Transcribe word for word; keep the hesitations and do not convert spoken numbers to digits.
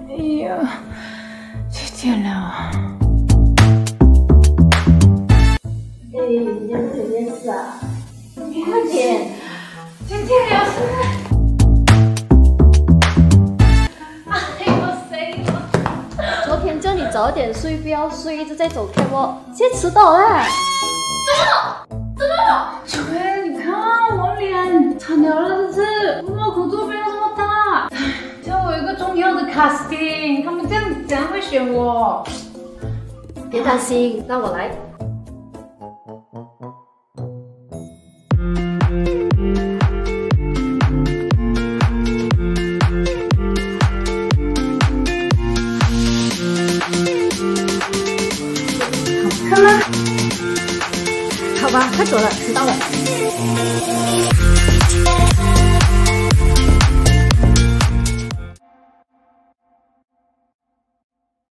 哎呀，几点了？ 哎，你要做件事啊？ 快点，几点了？现在。 昨天叫你早点睡，不要睡，一直在走 K 哦，现在迟到了。 怎么了？怎么了？锤，你看我脸惨掉了，这次我口罩不要这么大。叫我有一个重要的 casting， 他们这样怎样会选我？ 别担心，让我来。好吧，快走了，迟到了。